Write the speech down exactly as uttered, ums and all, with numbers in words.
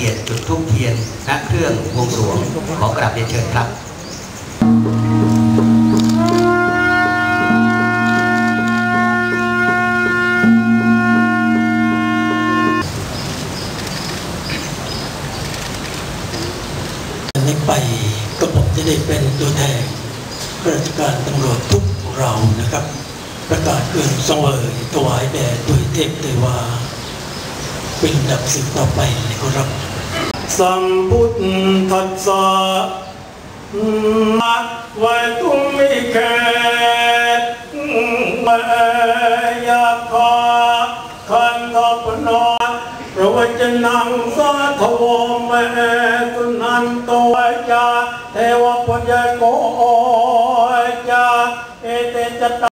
กียรติจุดธูปเทียนณเครื่องบวงสรวงขอกราบเรียนเชิญครับนี้ไปก็ผมจะได้เป็นตัวแทนข้าราชการตำรวจทุกเรานะครับประกาศเครื่องสังเวยถวายแด่ด้วยเทพเทวาเป็นดับสืบต่อไปนะครับสัมพุทธัสสะนักไว้ตุ้มมิเกตเมยาคาคันทปนอพระวจนังสาธวเมตุนันโตจาเทวปุญญโกจาเอเตจต